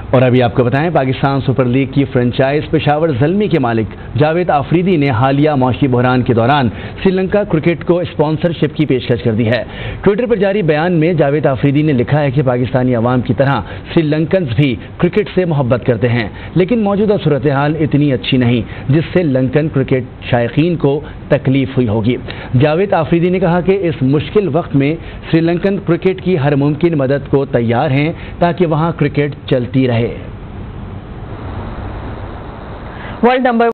और अभी आपको बताएं, पाकिस्तान सुपर लीग की फ्रेंचाइज पेशावर ज़ल्मी के मालिक जावेद आफरीदी ने हालिया मौशी बहरान के दौरान श्रीलंका क्रिकेट को स्पॉन्सरशिप की पेशकश कर दी है। ट्विटर पर जारी बयान में जावेद आफरीदी ने लिखा है कि पाकिस्तानी अवाम की तरह श्रीलंकन्स भी क्रिकेट से मोहब्बत करते हैं, लेकिन मौजूदा सूरत हाल इतनी अच्छी नहीं जिससे लंकन क्रिकेट शायकीन को तकलीफ हुई होगी। जावेद आफरीदी ने कहा कि इस मुश्किल वक्त में श्रीलंकन क्रिकेट की हर मुमकिन मदद को तैयार हैं ताकि वहां क्रिकेट चलती रहे। World number